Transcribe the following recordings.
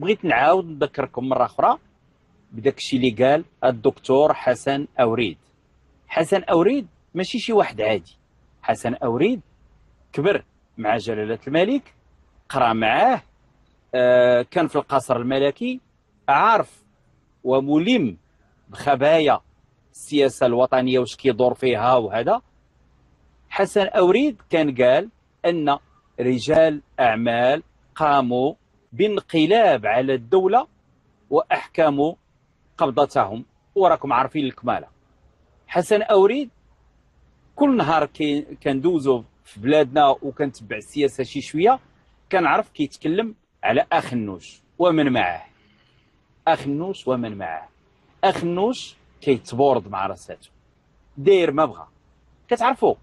بغيت نعاود نذكركم مره اخرى بداك الشيء اللي قال الدكتور حسن أوريد. حسن أوريد ماشي شي واحد عادي. حسن أوريد كبر مع جلالة الملك، قرا معاه، كان في القصر الملكي، عارف وملم بخبايا السياسة الوطنية واش كيدور فيها. وهذا حسن أوريد كان قال أن رجال أعمال قاموا بانقلاب على الدولة وأحكموا قبضتهم، وراكم عارفين الكمالة. حسن أوريد كل نهار كندوزو في بلادنا وكنتبع السياسة شي شوية كنعرف كيتكلم على أخنوش ومن معاه. أخنوش ومن معاه. أخنوش كيتبورد مع راساتو، داير ما بغا. كتعرفوا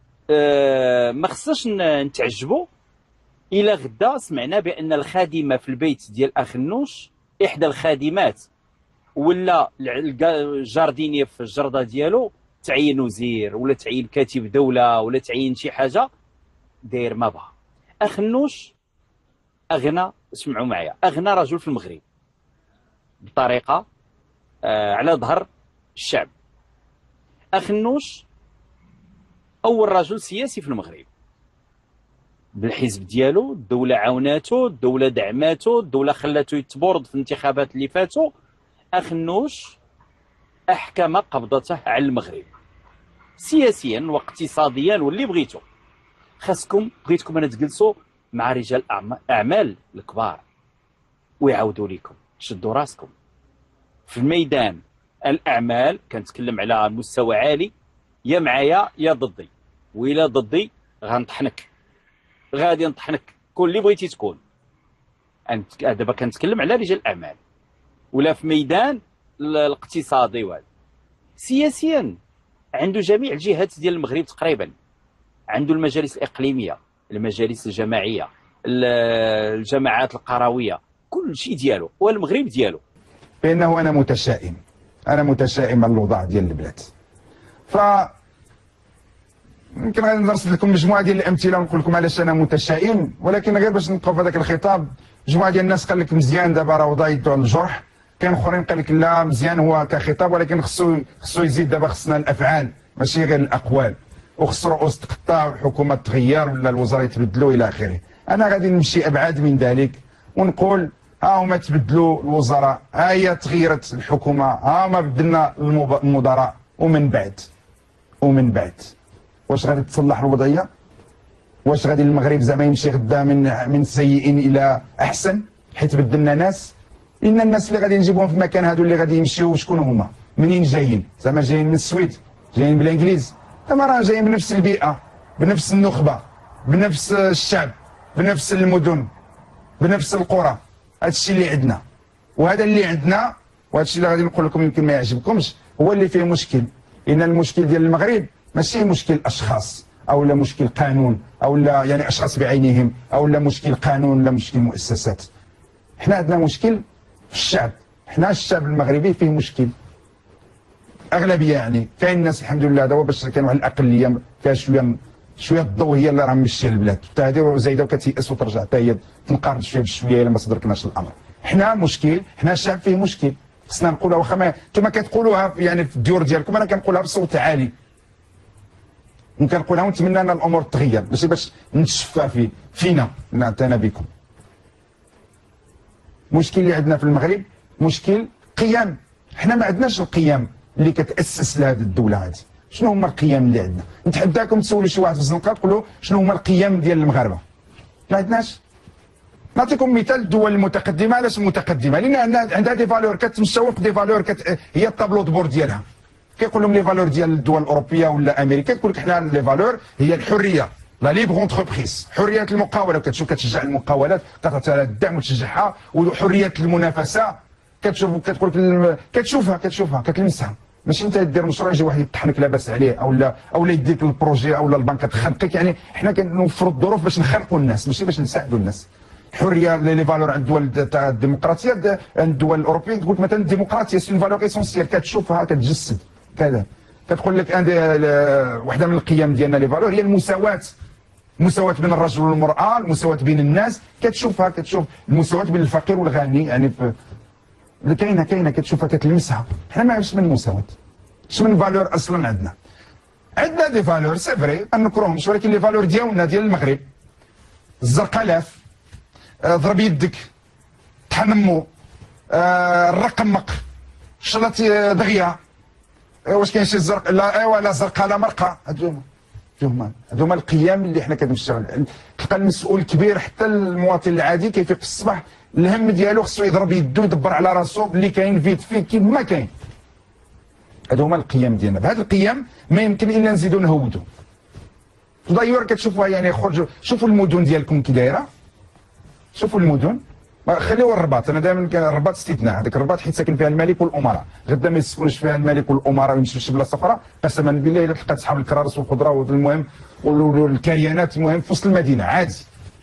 ما خصناش نتعجبوا إلى غدا سمعنا بأن الخادمة في البيت ديال أخنوش، إحدى الخادمات ولا الجارديني في الجرده ديالو، تعين وزير ولا تعين كاتب دوله ولا تعين شي حاجه، داير ما بغا. أخنوش اغنى، اسمعوا معايا، اغنى رجل في المغرب بطريقه على ظهر الشعب. أخنوش اول رجل سياسي في المغرب بالحزب ديالو، الدوله عاوناتو، الدوله دعماتو، الدوله خلاتو يتبورد في الانتخابات اللي فاتوا. أخنوش أحكم قبضته على المغرب سياسيا واقتصاديا واللي بغيتو. بغيتكم أنا تجلسوا مع رجال أعمال الكبار ويعاودوا لكم، شدوا راسكم في الميدان الأعمال. كنتكلم على مستوى عالي، يا معايا يا ضدي، وإلا ضدي غنطحنك، غادي نطحنك كل اللي بغيتي تكون. دابا كنتكلم على رجال الأعمال ولا في ميدان الاقتصادي. وهذا سياسيا عنده جميع الجهات ديال المغرب تقريبا، عنده المجالس الإقليمية، المجالس الجماعية، الجماعات القروية، كل شيء ديالو والمغرب ديالو. بأنه أنا متشائم، أنا متشائم من الوضع ديال البلاد. ف يمكن غادي نرصد لكم مجموعة ديال الأمثلة ونقول لكم علاش أنا متشائم، ولكن غير باش نبقاو في هذاك الخطاب. مجموعة ديال الناس قال لك مزيان دابا راه وضع يدو على الجرح، كان اخرين قال لك لا مزيان هو كخطاب، ولكن خصو يزيد. دابا خصنا الافعال ماشي غير الاقوال، وخص رؤوس تقطع والحكومه تغير ولا الوزراء يتبدلوا الى اخره. انا غادي نمشي ابعد من ذلك ونقول ها هما تبدلوا الوزراء، ها هي تغيرت الحكومه، ها هما بدلنا المدراء، ومن بعد واش غادي تصلح الوضعيه؟ واش غادي المغرب زعما يمشي غدا من سيء الى احسن حيت بدلنا ناس؟ ان الناس اللي غادي نجيبهم في المكان هادو اللي غادي يمشيو شكون هما؟ منين جايين؟ زعما جايين من السويد؟ جايين بالانجليز؟ زعما راه جايين بنفس البيئه، بنفس النخبه، بنفس الشعب، بنفس المدن، بنفس القرى. هذا الشيء اللي عندنا، وهذا اللي عندنا، وهذا الشيء اللي غادي نقول لكم يمكن ما يعجبكمش، هو اللي فيه مشكل. ان المشكل ديال المغرب ماشي مشكل اشخاص او لا مشكل قانون او لا يعني اشخاص بعينهم او لا مشكل قانون ولا مشكل مؤسسات. حنا عندنا مشكل في الشعب. حنا الشعب المغربي فيه مشكل. اغلبيه يعني كاين الناس الحمد لله دابا باش كاين واحد الاقليه فيها شويه الضوء هي اللي راه مشي البلاد، حتى هذه زايده وكتيأس وترجع حتى هي تنقرض شويه بشويه الا ما تدركناش الامر. حنا مشكل، حنا الشعب فيه مشكل. خصنا نقولها واخا كما كتقولوها يعني في الديور ديالكم، انا كنقولها بصوت عالي وكنقولها ونتمنى ان الامور تغير، ماشي باش نتشفى فينا نعتنى بكم. المشكل اللي عندنا في المغرب مشكل قيم. حنا ما عندناش القيم اللي كتاسس لهذه الدوله هذه. شنو هما القيم اللي عندنا؟ نتحداكم تسولوا شي واحد في الزنقه تقولوا شنو هما القيم ديال المغاربه. ما عندناش. نعطيكم مثال الدول المتقدمه. علاش متقدمه؟ لان عندها دي فالور كتسوق دي فالور هي الطابلو دبور ديالها. كيقول لهم لي فالور ديال الدول الاوروبيه ولا امريكا، تقول لك حنا لي فالور هي الحريه، لا ليبر اونتربريز، حريه المقاوله، كتشوف كتشجع المقاولات، كتعطيها الدعم وتشجعها، وحريه المنافسه كتشوف كتقول لك كتشوفها كتلمسها. ماشي انت دير مشروع يجي واحد يطحنك لاباس عليه او لا يديك البروجي او البنكه تخنقك. يعني حنا كنوفروا الظروف باش نخنقوا الناس ماشي باش نساعدوا الناس. حريه لي فالور عند الدول تاع الديمقراطيه، عند الدول الاوروبيه تقول مثلا الديمقراطيه سي فالور اسونسيال، كتشوفها كتجسد كذا. كتقول لك واحده من القيم ديالنا لي فالور هي المساواه. المساواه بين الرجل والمراه، المساواه بين الناس، كتشوف المساواه بين الفقير والغني، يعني كاينه كتشوفها كتلمسها. حنا ما عرفش من المساواه، اش من فالور اصلا عندنا دي فالور سي فري ما نكرهمش، ولكن لي فالور ديالنا ديال المغرب الزرقالاف، ضرب يدك، تحنمو، الرقمق، شلط دغيا، واش كاين شي زرق لا ايوا لا زرقاء لا مرقه، هذوما القيم اللي حنا كنمشيو. تلقى المسؤول الكبير حتى المواطن العادي كيفيق في الصباح الهم ديالو خصو يضرب يدو يدبر على راسو اللي كاين فيت فيه كيف ما كاين. هادو هما القيم ديالنا، بهاد القيم ما يمكن الا نزيدو نهودو. دايور كتشوفوها يعني خرجوا شوفوا المدن ديالكم كي دايره، شوفوا المدن، خليو الرباط، انا دائما الرباط استثناء، هذاك الرباط حيت ساكن فيها الملك والامراء، غدا ما يسكنش فيها الملك والامراء ويمشيو لشي بلاصه اخرى، قسما بالله الا تلقى صحاب الكرارس والخضره والمهم والكريانات المهم في وسط المدينه عادي.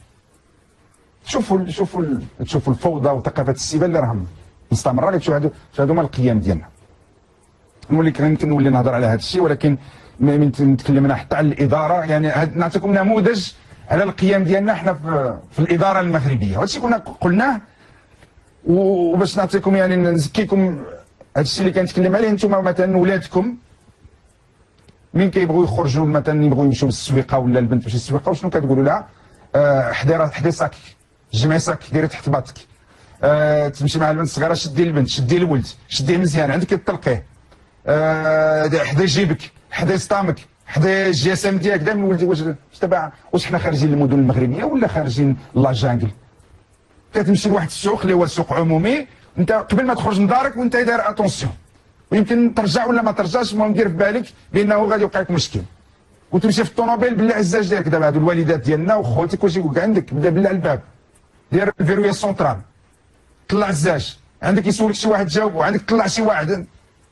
شوفوا الفوضى وثقافه السبال اللي راهم مستمره، اللي هادو هما القيم ديالنا. يمكن نولي نهضر على هذا الشيء، ولكن من تكلمنا حتى على الاداره، يعني نعطيكم نموذج على القيم ديالنا حنا في الاداره المغربيه، وهذا الشيء كنا قلناه، وباش نعطيكم يعني نزكيكم هذا الشيء اللي كنتكلم عليه. انتم مثلا ولادكم من كيبغوا يخرجوا مثلا يبغوا يمشيو للسويقه ولا البنت تمشي للسويقه، وشنو كتقولوا لها؟ حدي صاك، جمعي صاك ديري تحت باطك، تمشي مع البنت الصغيره شدي البنت، شدي الولد، شديه مزيان عندك تطلقيه، حدا جيبك، حدا سطامك، حدا الجي اس ام ديالك. دائما ولدي واش حنا خارجين للمدن المغربيه ولا خارجين لا جانجل؟ كتمشي لواحد السوق اللي هو سوق عمومي، انت قبل ما تخرج من دارك وانت داير اتونسيون، ويمكن ترجع ولا ما ترجعش، المهم دير في بالك بانه غادي يوقع لك مشكل. وتمشي في الطوموبيل بالله عزاز ديالك، دابا هادو الوالدات ديالنا وخوتك واش يقول عندك، بدا بالله الباب، دير الفيرويه سونترال، طلع الزاج، عندك يسولك شي واحد جاوبو، عندك طلع شي واحد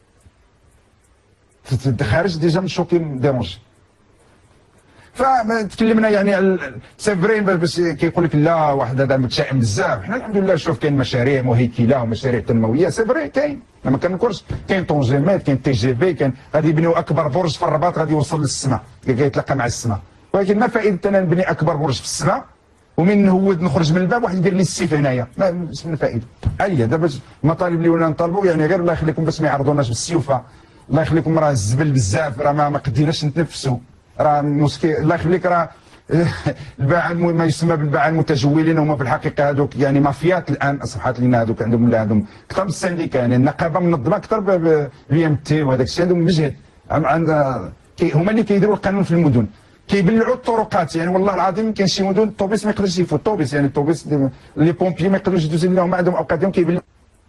خارج ديجا من شوكي ديرونجي. فتكلمنا يعني سافرين باش كيقول لك لا واحد هذا متشائم بزاف. حنا الحمد لله شوف كاين مشاريع مهيكله ومشاريع تنمويه سافرين كاين، انا ما كنكرش، كاين طونجيمات، كاين تي جي في، كاين غادي يبنيو اكبر برج في الرباط غادي يوصل للسماء كيتلاقى مع السماء، ولكن ما فائده انا نبني اكبر برج في السماء ومن نهود نخرج من الباب واحد يدير لي السيف هنايا، ما من الفائده. هي دابا المطالب اللي ولا نطالبوا يعني غير الله يخليكم باش ما يعرضوناش بالسيوفه، الله يخليكم راه الزبل بزاف، راه ما قديناش نتنفسوا، راه المسكي الله يخليك راه الباعة ما يسمى بالباعة المتجولين هما في الحقيقه هذوك يعني مافيات الان اصبحت لنا، هذوك عندهم ولا عندهم اكثر من السنديكا، يعني النقابه منظمه اكثر بي ام تي وهذاك الشيء، عندهم مجهد هما اللي كيديروا القانون في المدن، كيبلعوا الطرقات. يعني والله العظيم كاين شي مدن الطوبيس ما يقدرش يفوت، الطوبيس يعني الطوبيس لي بومبي ما يقدروش يدوزوا لهم، عندهم اوقاتهم كيبلعوا.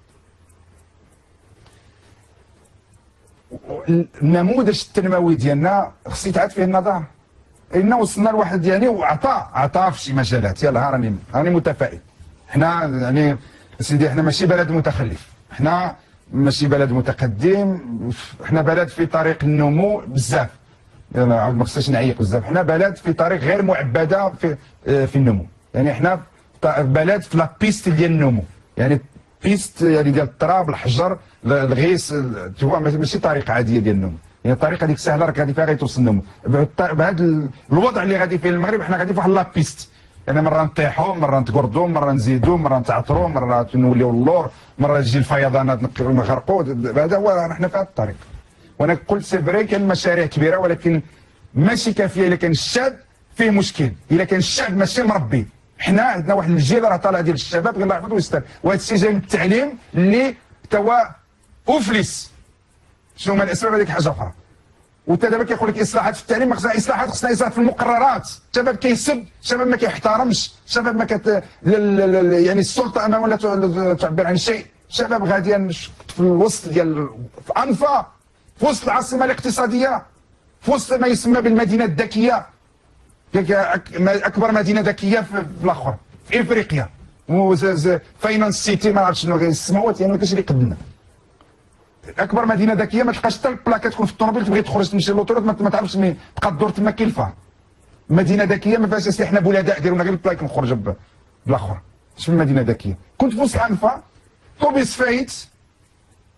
النموذج التنموي ديالنا خص يتعاد فيه النظر، إنا وصلنا لواحد يعني وعطى في شي مجالات. يلاه راني متفائل. حنا يعني سيدي حنا ماشي بلد متخلف، حنا ماشي بلد متقدم، حنا بلد في طريق النمو بزاف، يلاه ما خصناش نعيق بزاف، حنا بلد في طريق غير معبده في النمو، يعني حنا بلد في لا بيست ديال النمو، يعني بيست يعني ديال التراب الحجر الغيس، ماشي طريقه عاديه ديال النمو، يعني الطريقه هذيك سهله راك غادي فيها غيتوصل النمو. بهذا الوضع اللي غادي فيه المغرب حنا غادي في واحد لابيست، يعني مره نطيحوا، مره نتقردوا، مره نزيدوا، مره نتعثروا، مره نوليو اللور، مره تجي الفيضانات نغرقوا، هذا هو حنا في هذا الطريق. وانا قلت سي فري كاين مشاريع كبيره ولكن ماشي كافيه. الا كان الشاب فيه مشكل، الا كان الشاب ماشي مربي، حنا عندنا واحد الجيل راه طالع ديال الشباب غير الله يحفظه ويستر، وهذا الشيء جاي من التعليم اللي توا افلس. شنو هما الاسباب؟ هذيك حاجه اخرى. وانت دابا كيقول لك اصلاحات في التعليم، ما خصها اصلاحات، خصنا اصلاحات في المقررات. الشباب كيسب، الشباب ما كيحترمش، الشباب ما يعني السلطه اما ولا تعبر عن شيء، الشباب غادي في الوسط ديال في انفا، في وسط العاصمه الاقتصاديه، في وسط ما يسمى بالمدينه الذكيه، اكبر مدينه ذكيه في الاخر في افريقيا، فاينانس سيتي ما عرفتش شنو السماوات، يعني ما كاينش اللي يقدنا. اكبر مدينه ذكيه ما تلقاش حتى البلاكه تكون في الطوموبيل تبغي تخرج تمشي للوطوريت ما تعرفش مين تبقى الدور تما كيلفه. مدينه ذكيه ما فيهاش سي حنا بولداء ديرونا غير البلاك نخرج بالاخر. اش من مدينه ذكيه؟ كنت في وسط انفا طوبيس فايت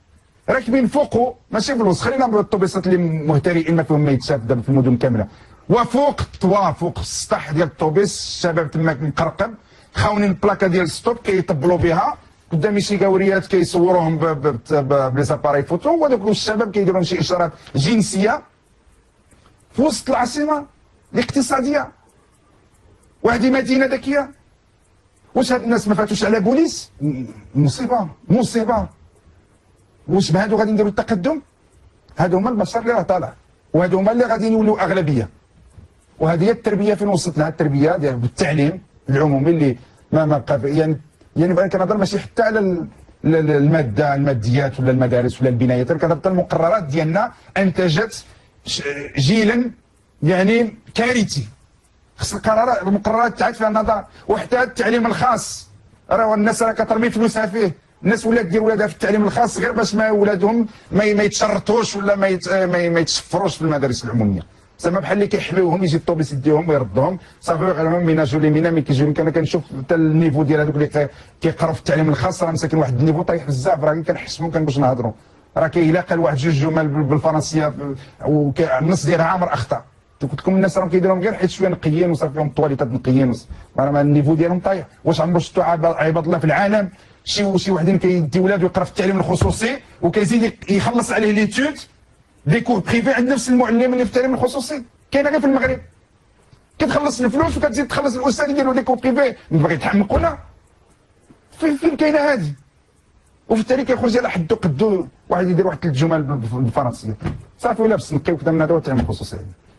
راكبين فوقه ماشي في الوسط، خلينا بالطوبيسات اللي مهترئين ما فيهم ما يتشاف دابا في المدن كامله، وفوق الطوا فوق السطح ديال الطوبيس الشباب تماك مقرقب خاونين البلاكه ديال ستوب كيطبلوا بها قدام شي كاوريات كيصوروهم بليزاباري فوتو، وهذوك الشباب كيديروا شي اشارات جنسيه في وسط العاصمه الاقتصاديه. وهذه مدينه ذكيه. واش هاد الناس ما فاتوش على بوليس؟ مصيبه مصيبه. واش بهادو غادي نديروا التقدم؟ هادو هما البشر اللي راه طالع، وهادو هما اللي غادي يولوا اغلبيه. وهذه هي التربيه فين وصلت لها التربيه ديال التعليم العمومي اللي ما بقى يعني بغيت كنهضر ماشي حتى على الماديات ولا المدارس ولا البنايات، كنهضر حتى المقررات ديالنا انتجت جيلا يعني كارثي. خص المقررات تعاد فيها النظر، وحتى التعليم الخاص راه الناس راه كترمي فلوسها فيه. الناس ولات دير ولادها في التعليم الخاص غير باش ما ولادهم ما يتشرطوش ولا ما يتشفروش في المدارس العموميه. زعما بحال اللي كيحميوهم يجي الطوبيس يديهم ويردهم صافي غير ميناجو لي مينا ملي كيجيو. انا كنشوف حتى النيفو ديال هذوك اللي كيقراو في التعليم الخاص راه مساكن واحد النيفو طايح بزاف. راه كنحسبوا باش نهضروا راه كيلاقى لواحد جوج جمل بالفرنسيه والنص ديالها عامر اخطاء. قلت لكم الناس راهم كيديروهم غير حيت شويه نقيين وصافي فيهم الطواليتات نقيين، راه النيفو ديالهم طايح. واش عمرو شفتوا عباد الله في العالم شي وحدين كيدي ولادو يقرا في التعليم الخصوصي وكيزيد يخلص عليه ليتود دي كور بريفي عند نفس المعلم اللي في التعليم الخصوصي؟ كاينه غير في المغرب. كتخلص الفلوس وكتزيد تخلص الاستاذ يديروا دي كور بريفي. باغي تحمقونا؟ فين كاينه هذه؟ وفي التالي كيخرج على حدو قدو واحد يدير واحد 3 جمل بالفرنسيه صافي ولا بس نقيو كذا من هذا التعليم الخصوصي.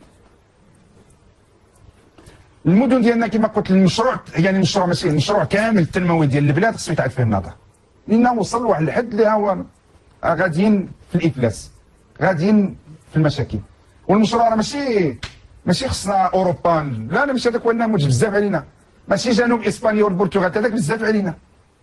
المدن ديالنا كما قلت المشروع يعني المشروع ماشي المشروع كامل التنموي ديال البلاد خصو يتعاد فيه النظر، لانه وصل لواحد الحد اللي هو غاديين في الافلاس، غاديين في المشاكل. والمشروع راه ماشي خصنا اوروبا، لا ماشي هذاك هو النموذج بزاف علينا، ماشي جنوب اسبانيا والبرتغال هذاك بزاف علينا.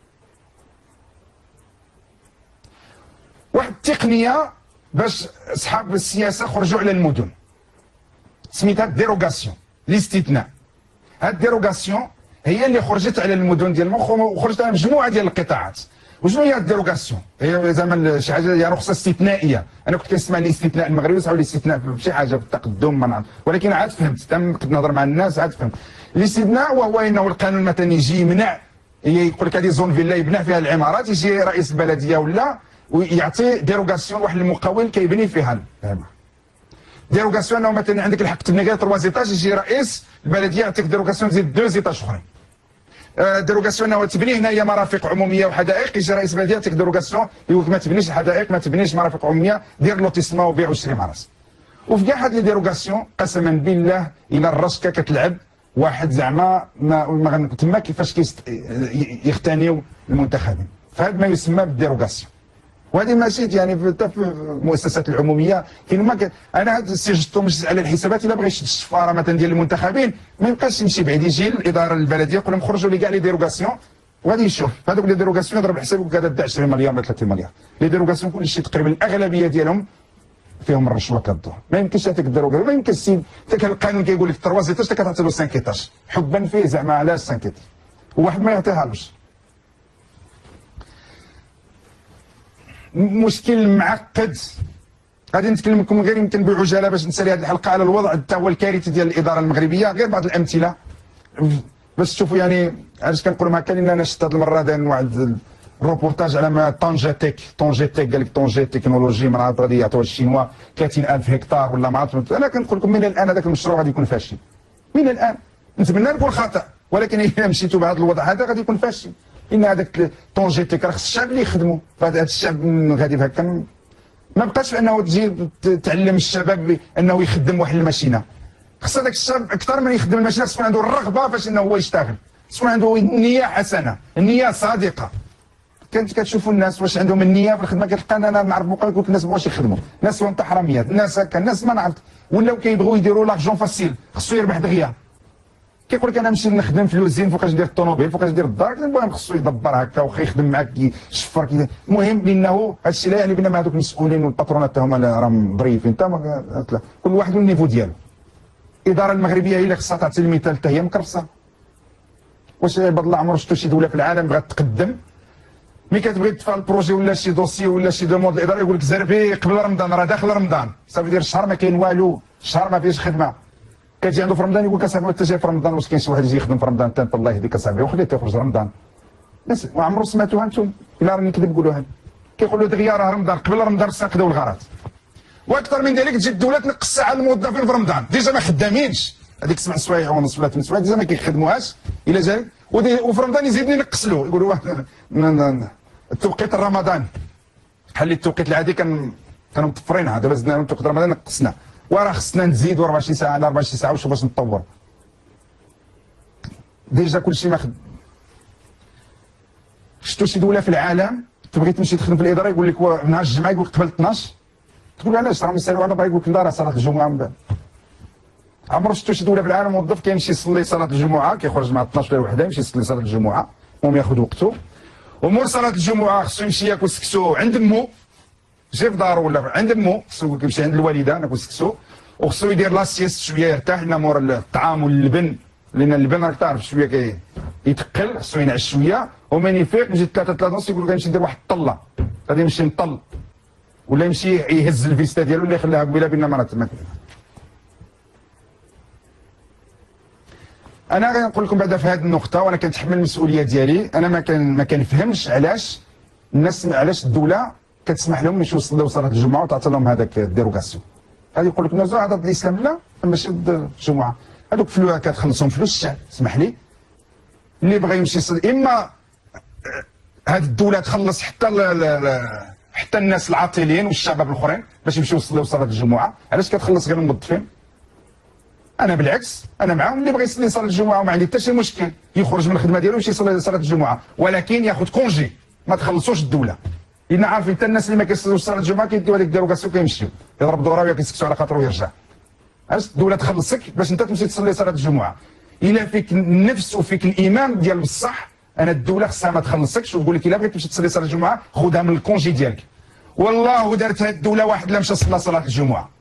واحد التقنيه باش اصحاب السياسه خرجوا على المدن سميتها ديروغاسيون، الاستثناء. هاد الديروغاسيون هي اللي خرجت على المدن ديال المخ وخرجت على مجموعه ديال القطاعات. وشنو هي الديروغاسيون؟ هي زعما شي حاجه هي رخصه استثنائيه. انا كنت كنسمع الاستثناء المغربي وصحوا الاستثناء في شي حاجه في التقدم ما نعرف، ولكن عاد فهمت كنت نهضر مع الناس عاد فهمت. الاستثناء وهو انه القانون مثلا يجي يمنع، يقول لك هذه زون فيلا يبنى فيها العمارات، يجي رئيس البلديه ولا ويعطي ديروغاسيون واحد المقاول كيبني فيها ديروغاسيون. انه مثلا عندك الحق تبني غير 3 زيتاج، يجي رئيس البلديه يعطيك ديروغاسيون تزيد 2 زيتاج اخرين. ديروغاسيون انه تبني هنايا مرافق عموميه وحدائق، يجي رئيس البلديه يعطيك ديروغاسيون يقول لك ما تبنيش الحدائق، ما تبنيش مرافق عموميه، دير لوتيسمون وبيع وشري مع راسك. وفي كاع هاد لي ديروغاسيون قسما بالله الى الرشكه كتلعب واحد زعما ما تما كيفاش يختانيو المنتخبين، فهذا ما يسمى بالديروغاسيون. وهذه ماشي يعني حتى في المؤسسات العموميه كاين ما انا هذا السي جستو مش على الحسابات الا بغى يشد الشفاره مثلا ديال المنتخبين ما يبقاش يمشي بعيد، يجي الاداره البلديه يقول لهم خرجوا لي كاع لي ديروغاسيون وغادي يشوف هذوك لي ديروغاسيون يضرب الحساب يقول هذا 20 مليار ولا 30 مليار. لي ديروغاسيون كلشي تقريبا الاغلبيه ديالهم فيهم الرشوه كدور. ما يمكنش هذيك الديروغاسيون، ما يمكنش السيد حتى القانون كيقول لك 3 زيتاج كتعطي له 5 ايطاج حبا فيه زعما علاش 5 ايطاج وواحد ما يعطيهالوش. مشكل معقد. غادي نتكلم لكم غير يمكن بعجاله باش نسالي هذه الحلقه على الوضع حتى هو الكارثي ديال الاداره المغربيه، غير بعض الامثله باش تشوفوا يعني علاش كنقول هكا. لان انا شفت هذه المره داير واحد الروبورتاج على ما طنجة تيك قال لك طنجة تكنولوجي ما عرفت غادي يعطيوها الشينوا 30,000 هكتار ولا ما عرفت. انا كنقول لكم من الان هذاك المشروع غادي يكون فاشل من الان. نتمنى نكون خطا ولكن اذا مشيتوا بهذا الوضع هذا غادي يكون فاشل. ان هذاك طونجي تيك راه خص الشعب اللي يخدموا، فهذا الشعب غادي هكا ما بقاش انه تجي تعلم الشباب انه يخدم واحد الماشينه. خص هذاك الشاب اكثر من يخدم الماشينه خص يكون عنده الرغبه فاش انه هو يشتغل، خص يكون عنده نيه حسنه، النيه صادقه. كتشوفوا الناس واش عندهم النيه في الخدمه. كتلقى انا نعرف بقى يقول لك الناس ما بغاوش يخدموا، الناس هما حراميات، الناس هكا، الناس ما نعرف ولاو كيبغيو يديروا لارجون فاسيل، خصو يربح دغيا. كيقول لك انا نمشي نخدم في الوزين فوقاش ندير الطوموبيل فوقاش ندير الدار، المهم خصو يدبر هكا واخا يخدم معاك يشفر كذا. المهم لانه هذا الشيء لا يعني بان هذوك المسؤولين والباترونات هما راهم ظريفين، كل واحد والنيفو ديالو. الاداره المغربيه هي اللي خصها تعطي المثال حتى هي مكرفصه. واش عباد الله عمر شفتوا شي دوله في العالم بغات تقدم ملي كتبغي تدفع البروجي ولا شي دوسي ولا شي دوموند الاداره يقول لك زربي قبل رمضان راه داخل رمضان صافي دير الشهر ما كاين والو، الشهر ما فيهش خدمه. كتجي عنده في رمضان يقول لك اصاحبي انت جاي في رمضان واش كاين شي واحد يجي يخدم في رمضان انت الله يهديك اصاحبي وخليه تيخرج رمضان. الناس ما عمرو سمعتوها انتم الا راني نكذب قولوها. كيقولوا دغيا راه رمضان قبل رمضان خصنا نقضيو الغرض. واكثر من ذلك تجي الدوله تنقص الساعه للموظفين في رمضان ديجا ما خدامينش هذيك 7 سوايع ونص ولا 8 سوايع ديجا ما كيخدموهاش الا جاي وفي رمضان يزيدني ينقص له يقولوا التوقيت الرمضاني بحال التوقيت العادي كانوا مطفرينها دابا زدنا توقيت رمضان نقصنا وراه خصنا نزيدوا 24 ساعه على 24 ساعه ونشوف باش نطور. ديجا كلشي ما خد. شفتوا شي دوله في العالم تبغي تمشي تخدم في الاداره يقول لك نهار الجمعه يقول لك قبل 12 تقول علاش راهم يسالوا على يقول لك لا راه صلاه الجمعه من بعد. عمرو شفتوا شي دوله في العالم موظف كيمشي يصلي صلاه الجمعه كيخرج مع 12 ولا وحده يمشي يصلي صلاه الجمعه المهم ياخذ وقته ومور صلاه الجمعه خصو يمشي ياكل سكسو عند مو جي في دارو ولا عند مو خصو يمشي عند الوالده ناكل سكسو وخصو يدير لاسيست شويه يرتاح لنا مور الطعام واللبن لان اللبن راك تعرف شويه يتقل خصو ينعس شويه ومن يفيق يجي 3 ونص يقول لك غنمشي ندير واحد الطله غادي يمشي نطل ولا يمشي يهز الفيستا ديالو اللي يخليها قبيله بين مرات. انا غنقول لكم بعدا في هذه النقطه وانا كنتحمل المسؤوليه ديالي انا ما كنفهمش علاش الناس علاش الدوله كتسمح لهم يمشيو يصليو صلاه الجمعه وتعطي لهم هذاك الديروغاسيون. غادي يقول لك نزوع هذا الاسلام لا ماشي ضد الجمعه هذوك فلوس كتخلصهم فلوس الشعب اسمح لي اللي بغى يمشي يصلي اما هذه الدوله تخلص حتى الناس العاطلين والشباب الاخرين باش يمشيو يصليو صلاه الجمعه. علاش كتخلص غير الموظفين؟ انا بالعكس انا معاهم اللي بغى يصلي صلاه الجمعه وما عندي حتى شي مشكل يخرج من الخدمه ديالو ويمشي يصلي صلاه الجمعه ولكن ياخذ كونجي ما تخلصوش الدوله لان عارفين حتى الناس اللي ما كيصليوش صلاه الجمعه كيديو هذيك الديروغاسيون كيمشيو يضرب دوره ويسكتوا على خاطره ويرجع. علاش الدوله تخلصك باش انت تمشي تصلي صلاه الجمعه؟ الا فيك النفس وفيك الايمان ديال بصح انا الدوله خصها ما تخلصكش وتقول لك الا بغيت تمشي تصلي صلاه الجمعه خذها من الكونجي ديالك. والله دارت هذه الدوله واحد لا مشى صلى صلاه الجمعه